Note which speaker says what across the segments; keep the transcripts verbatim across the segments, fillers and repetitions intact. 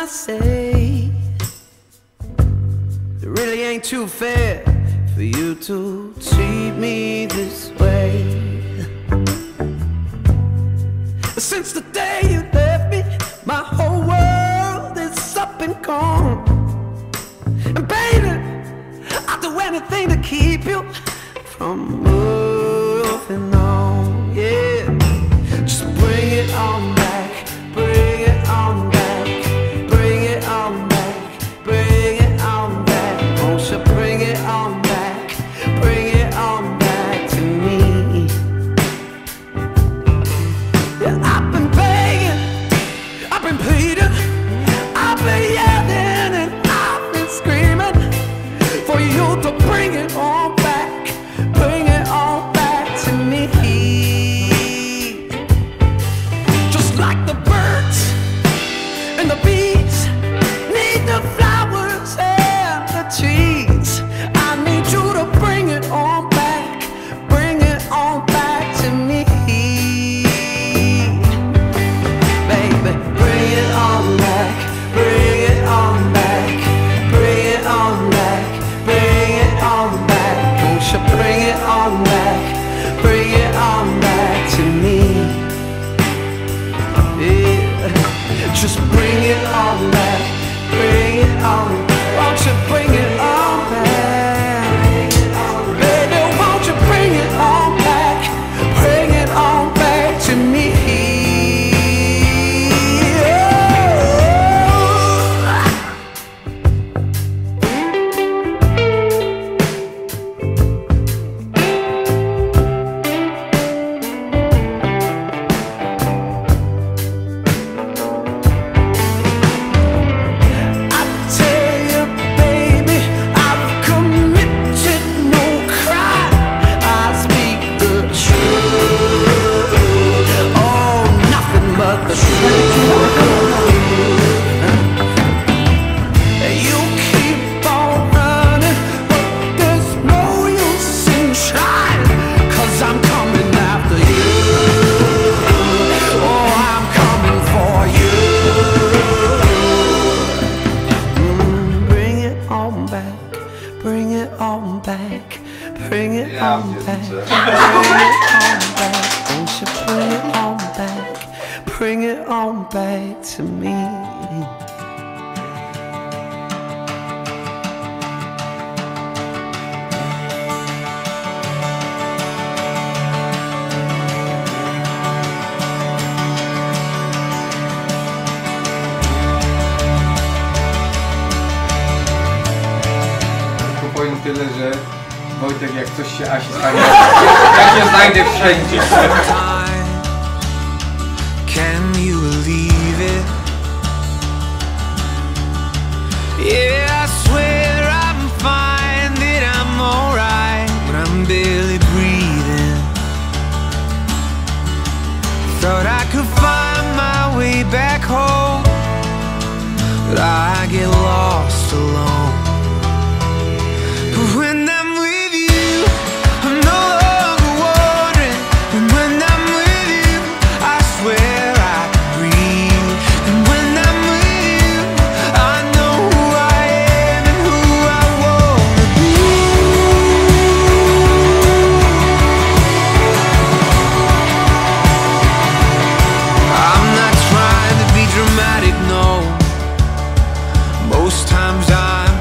Speaker 1: say it really ain't too fair for you to treat me this way. Since the day you left me, my whole world is up and gone. And baby, I'll do anything to keep you from moving on. Yeah, just bring it on back, bring it on back, bring it on back, bring it on back. Won't you bring it on back, bring it on back to me. Yeah, I've been begging, I've been pleading, I've been yelling and I've been screaming for you to bring it on back, bring it on back to me. Just like the birds and the bees need the flowers and the trees, I need you to bring it on back, bring it on back to me. Baby, bring it on back, bring it on back, bring it on back, bring it on back. Won't you bring it on back, bring it on back to me. Yeah, just bring it on back, bring it on. Won't you bring it on back, baby? Won't you bring it on back, bring it on back to me. Bring it on back, bring it on back, bring it on back. Won't you bring it on back, bring it on back to me.
Speaker 2: Powiem tyle, że Wojtek, jak coś się Asi stanie, ja się znajdę wszędzie.
Speaker 1: Can you believe it? Yeah, I swear I'm fine, that I'm alright, but I'm barely breathing. Thought I could find my way back home, but I get lost alone. When I'm with you, I'm no longer wandering. And when I'm with you, I swear I can breathe. And when I'm with you, I know who I am and who I wanna be. I'm not trying to be dramatic, no. Most times I'm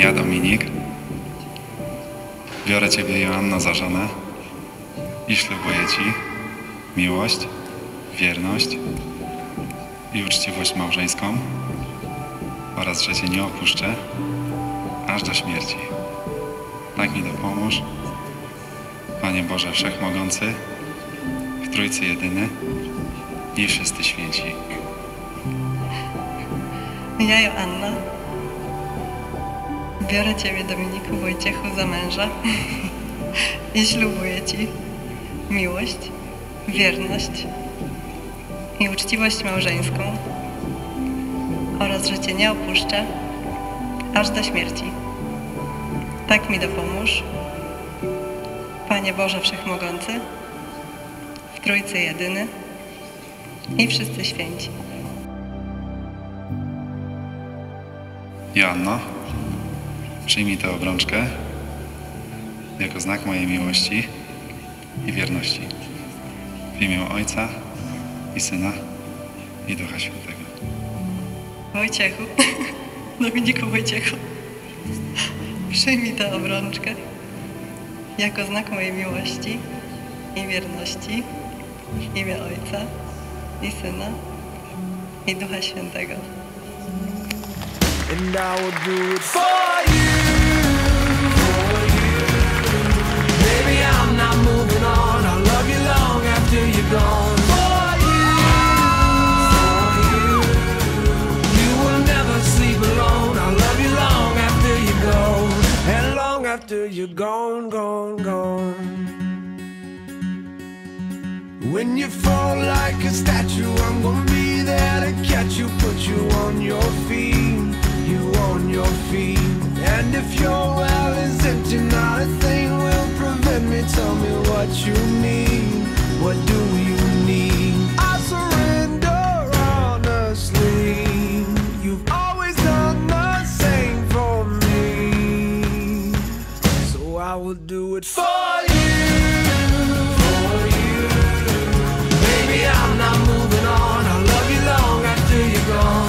Speaker 3: Ja, Dominik, biorę Ciebie, Joanno, za żonę i ślubuję Ci miłość, wierność i uczciwość małżeńską oraz, że Cię nie opuszczę aż do śmierci. Tak mi dopomóż, Panie Boże Wszechmogący, w Trójcy Jedyny i wszyscy święci.
Speaker 4: Ja, Joanna, biorę Ciebie, Dominiku Wojciechu, za męża i ślubuję Ci miłość, wierność i uczciwość małżeńską oraz, że Cię nie opuszczę aż do śmierci. Tak mi dopomóż, Panie Boże Wszechmogący, w Trójcy Jedyny i wszyscy święci.
Speaker 3: Joanno, przyjmij tę obrączkę jako znak mojej miłości i wierności. W imię Ojca i Syna i Ducha Świętego.
Speaker 4: Wojciechu, Dominiku Wojciechu, przyjmij tę obrączkę jako znak mojej miłości i wierności w imię Ojca i Syna i Ducha Świętego.
Speaker 1: And I will do it for you, for you. Baby, I'm not moving on. I'll love you long after you're gone. For you, for you. You will never sleep alone. I'll love you long after you're gone. And long after you're gone, gone, gone. When you fall like a statue, I'm gonna be there to catch you, put you on your feet. You on your feet. And if your well is empty, not a thing will prevent me. Tell me what you need. What do you need? I surrender honestly. You've always done the same for me, so I will do it for you, for you. Baby, I'm not moving on. I'll love you long after you're gone.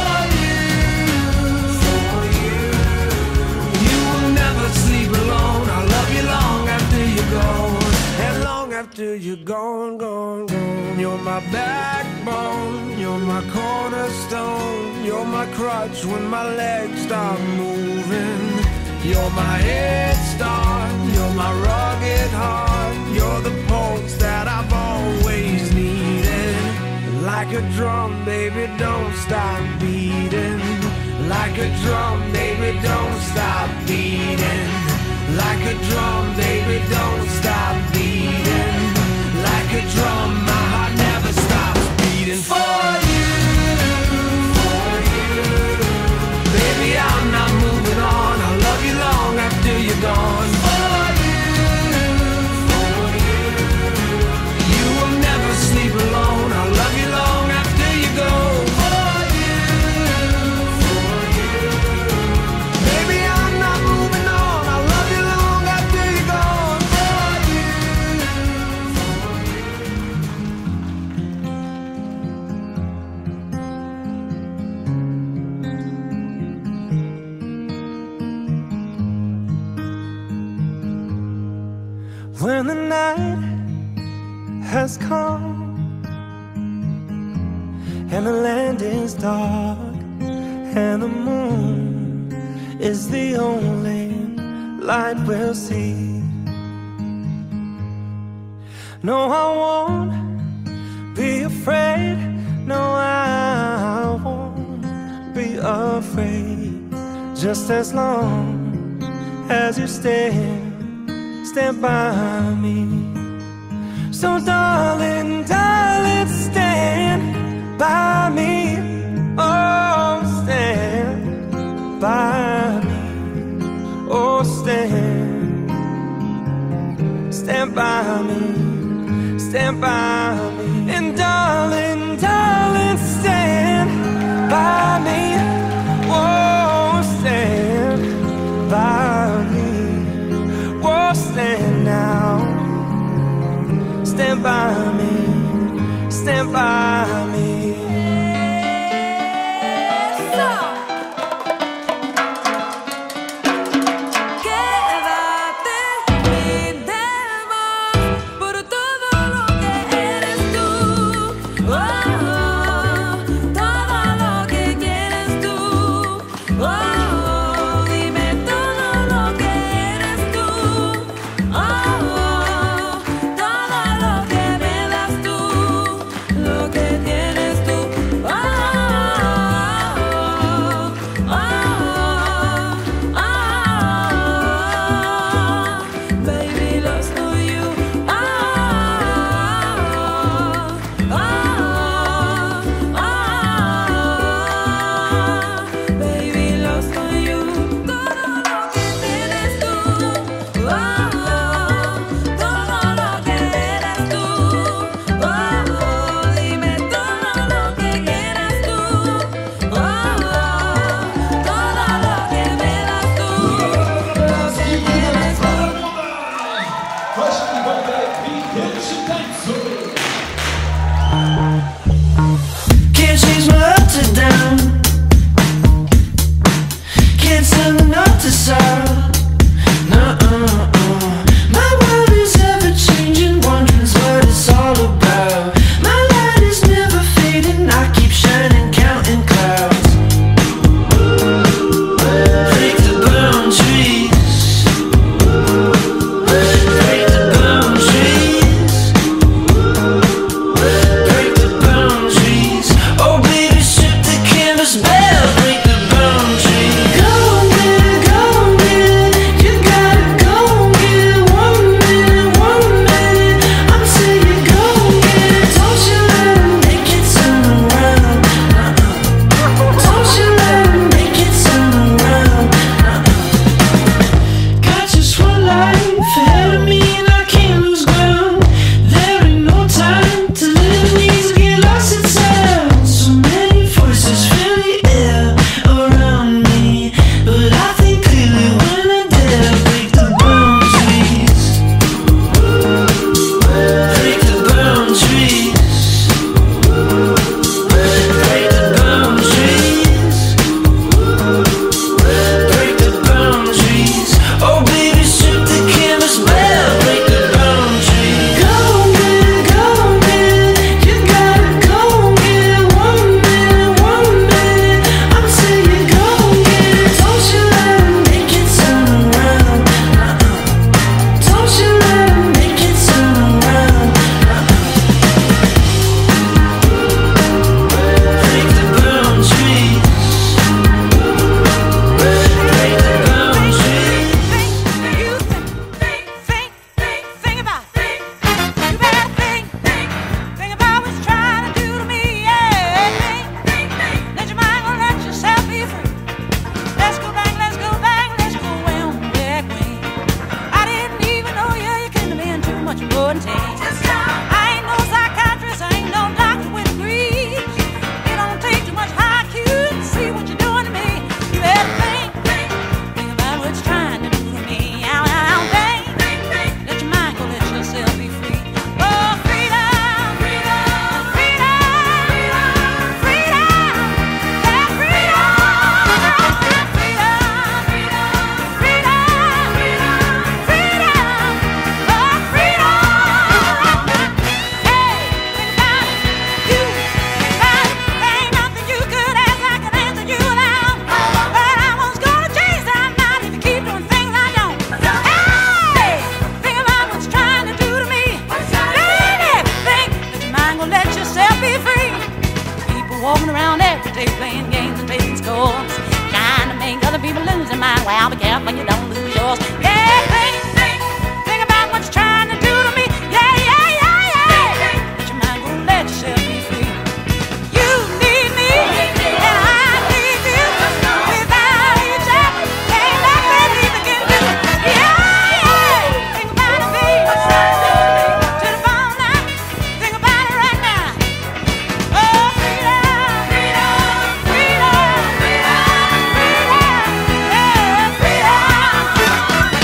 Speaker 1: After you're gone, gone, gone. You're my backbone, you're my cornerstone. You're my crutch when my legs stop moving. You're my head start, you're my rugged heart. You're the pulse that I've always needed. Like a drum, baby, don't stop beating. Like a drum, baby, don't stop beating. Like a drum, baby, don't stop beating. Like a drum, my heart never stops beating. For you, for you. Baby, I'm not moving on. I'll love you long after you're gone. For you, for you. You will never sleep alone. I'll love you long after you go. For you, for you. Baby, I'm not moving on. I'll love you long after you're gone. For you, for you. When the night has come and the land is dark and the moon is the only light we'll see. No, I won't be afraid. No, I won't be afraid. Just as long as you stand, stand by me. So darling, darling, stand by me. Oh, stand by me. Oh, stand. Stand by me. Stand by me. And darling, darling, stand by me. Oh, stand by me. Oh, stand now. Stand by me, stand by me. Can't change my up to down. Can't tell me not to sorrow. Nuh-uh. My world is ever changing, wondering what it's all about. My light is never fading, I keep shining, counting clouds. Break the boundaries. Break the boundaries. Break the boundaries. Oh baby, strip the canvas bare. Break the boundaries. Go and get it, go and get it. You gotta go and get it. One minute, one minute, until you go and get it. Don't you let 'em make it turn around. Uh-uh. Don't you let 'em make it turn around. Uh-uh. Got just one life ahead of me and I can't lose ground. There ain't no time to live, needs to get lost in sound. So many voices fill the air around me, but I think clearly when I dare break the boundaries. Break the boundaries. Break the boundaries. Break the boundaries. Oh baby, strip the canvas bare. Break the boundaries. Go and get it, go and get it. You gotta go and get it. One minute, one minute, until you go and get it. Don't you let 'em make it turn around. Uh-uh. Don't you let 'em make it turn around. Uh-uh. Break the boundaries. Break the boundaries.
Speaker 5: You think, think, think, think, think about it. You better think, think, think about what you're trying to do to me. Yeah, think, think, think. Let your mind go, let yourself be free. Let's go back, let's go back, let's go way on back way. I didn't even know you, you couldn't have been too much more than ten. I ain't no psychiatrist, I ain't no doctor with degrees. It don't take too much I Q to see what you're doing to me. You better think, think, think about what you're trying to do to me. Ow, ow, think, think, think. Let your mind go, let yourself be free. Oh, freedom, freedom, freedom, freedom, yeah, freedom, freedom, freedom, freedom, freedom, oh, freedom. Hey, think about it, you, think about it. There ain't nothing you could ask, I can answer you now. But I was gonna change that mind if you keep doing things I don't. Hey, think about what you're trying to do to me. Baby, think that your mind gonna let yourself be free. People walking around every day playing games and making scores, trying to make other people lose their mind. Well, be careful you don't lose yours. Yeah, think, think, think about what you're trying to do to me. Yeah, yeah, yeah, yeah. Let your mind go, let yourself be free. You need me, and I need you. Without each other, ain't nothing either can do. Yeah, yeah. Think about it, baby. To the bone now. Think about it right now. Oh, freedom, freedom, freedom, freedom, yeah, freedom,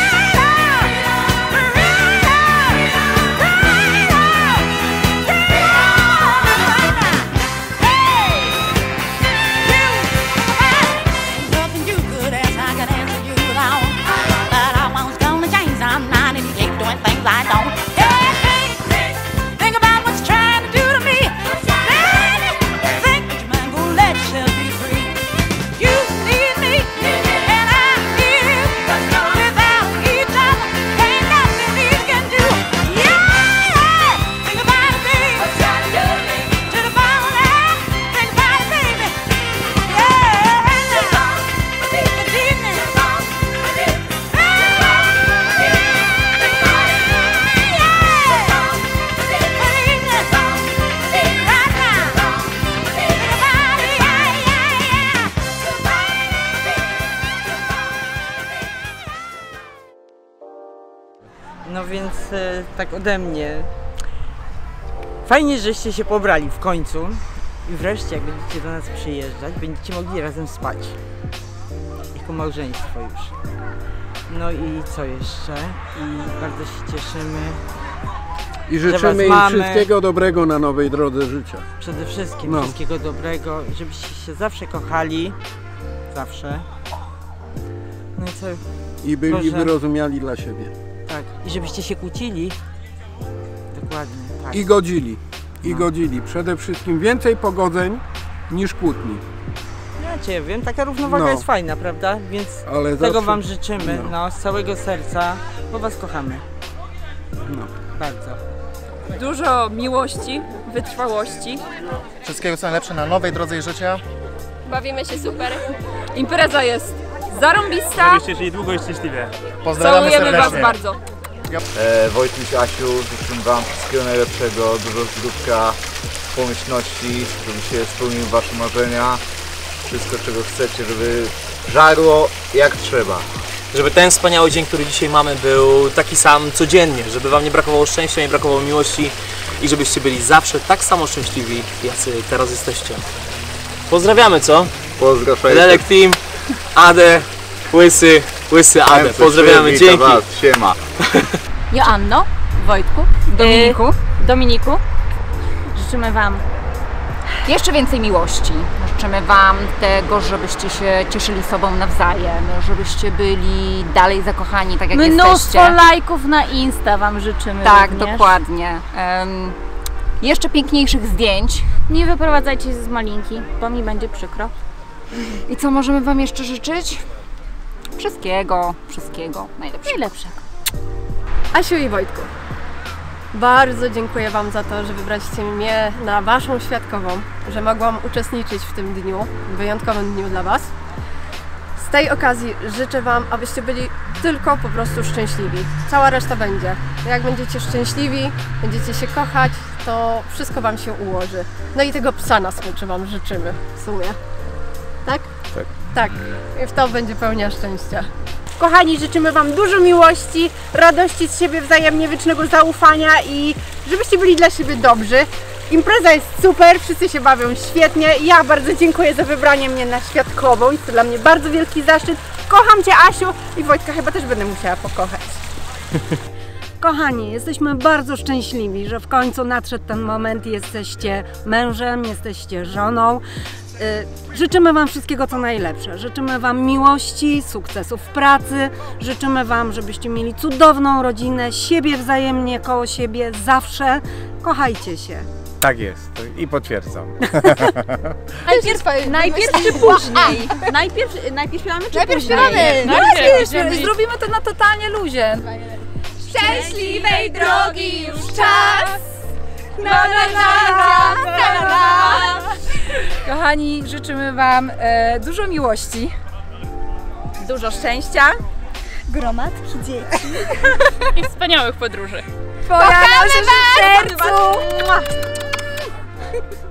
Speaker 6: No więc e, tak ode mnie. Fajnie, żeście się pobrali w końcu i wreszcie jak będziecie do nas przyjeżdżać, będziecie mogli razem spać. Jako małżeństwo już. No i co jeszcze? I bardzo się cieszymy,
Speaker 7: I
Speaker 6: że
Speaker 7: życzymy
Speaker 6: was
Speaker 7: im
Speaker 6: mamy.
Speaker 7: wszystkiego dobrego na nowej drodze życia.
Speaker 6: Przede wszystkim
Speaker 7: No.
Speaker 6: wszystkiego dobrego, żebyście się zawsze kochali. Zawsze. No i co?
Speaker 7: I byli
Speaker 6: Proszę.
Speaker 7: wyrozumiali dla siebie.
Speaker 6: Tak. I żebyście się kłócili. Dokładnie, tak.
Speaker 7: I godzili. I
Speaker 6: No.
Speaker 7: godzili. Przede wszystkim więcej pogodzeń niż kłótni.
Speaker 6: Ja cię wiem, taka równowaga
Speaker 7: No.
Speaker 6: jest fajna, prawda? Więc
Speaker 7: Ale
Speaker 6: tego
Speaker 7: zawsze-
Speaker 6: wam życzymy,
Speaker 7: no.
Speaker 6: no, z całego serca, bo was kochamy.
Speaker 7: No.
Speaker 6: Bardzo.
Speaker 8: Dużo miłości, wytrwałości.
Speaker 9: Wszystkiego co najlepsze na nowej drodze życia.
Speaker 8: Bawimy się super. Impreza jest zarąbista.
Speaker 10: Żebyście żyli długo i szczęśliwie.
Speaker 9: Pozdrawiamy
Speaker 8: Całujemy was
Speaker 9: serdecznie.
Speaker 8: bardzo.
Speaker 11: E, Wojtuś, Asiu, życzę wam wszystkiego najlepszego, dużo zdrówka, pomyślności, żeby się spełniły wasze marzenia, wszystko czego chcecie, żeby żarło jak trzeba.
Speaker 12: Żeby ten wspaniały dzień, który dzisiaj mamy, był taki sam codziennie, żeby wam nie brakowało szczęścia, nie brakowało miłości i żebyście byli zawsze tak samo szczęśliwi, jacy teraz jesteście. Pozdrawiamy, co?
Speaker 11: Pozdrawiam.
Speaker 12: Lelek Team, Ade, Łysy, Łysy Ade. Pozdrawiamy, dzięki.
Speaker 11: Was, siema.
Speaker 13: Joanno, Wojtku, Dominiku, Dominiku, życzymy wam jeszcze więcej miłości. Życzymy wam tego, żebyście się cieszyli sobą nawzajem, żebyście byli dalej zakochani, tak jak
Speaker 14: Mnóstwo
Speaker 13: jesteście.
Speaker 14: lajków na Insta wam życzymy.
Speaker 13: Tak,
Speaker 14: również.
Speaker 13: dokładnie. Um, jeszcze piękniejszych zdjęć.
Speaker 14: Nie wyprowadzajcie się z Malinki, bo mi będzie przykro.
Speaker 13: I co możemy wam jeszcze życzyć? Wszystkiego, wszystkiego najlepszego.
Speaker 14: Najlepszego.
Speaker 8: Asiu i Wojtku, bardzo dziękuję wam za to, że wybraliście mnie na waszą świadkową, że mogłam uczestniczyć w tym dniu, wyjątkowym dniu dla was. Z tej okazji życzę wam, abyście byli tylko po prostu szczęśliwi. Cała reszta będzie. Jak będziecie szczęśliwi, będziecie się kochać, to wszystko wam się ułoży. No i tego psa na smyczy wam życzymy w sumie. Tak?
Speaker 11: Tak.
Speaker 8: Tak. I w to będzie pełnia szczęścia.
Speaker 15: Kochani, życzymy wam dużo miłości, radości z siebie, wzajemnie wiecznego zaufania i żebyście byli dla siebie dobrzy. Impreza jest super, wszyscy się bawią świetnie. Ja bardzo dziękuję za wybranie mnie na świadkową. Jest to dla mnie bardzo wielki zaszczyt. Kocham cię, Asiu, i Wojtka chyba też będę musiała pokochać.
Speaker 16: Kochani, jesteśmy bardzo szczęśliwi, że w końcu nadszedł ten moment. Jesteście mężem, jesteście żoną. Yy, życzymy wam wszystkiego co najlepsze. Życzymy wam miłości, sukcesów w pracy. Życzymy wam, żebyście mieli cudowną rodzinę, siebie wzajemnie koło siebie, zawsze. Kochajcie się.
Speaker 10: Tak jest i potwierdzam.
Speaker 14: Najpierw, najpierw czy później? Najpierw, najpierw śpiewamy czy
Speaker 13: Najpierw
Speaker 14: później?
Speaker 13: śpiewamy.
Speaker 14: Najpierw
Speaker 13: Najpierw zrobimy to na totalnie luzie.
Speaker 5: Szczęśliwej drogi już czas. Na, na, na, na, na, na.
Speaker 8: Kochani, życzymy wam e, dużo miłości, dużo szczęścia,
Speaker 14: Gromadki dzieci.
Speaker 8: i wspaniałych podróży.
Speaker 5: Kochamy was!
Speaker 8: sercu!